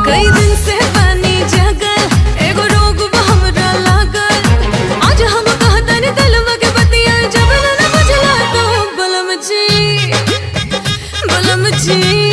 कई दिन से पानी जागल एगो रोग हमरा लागल। आज हम कहतनी दिलवा के बतिया जब न बुझला तो बलम जी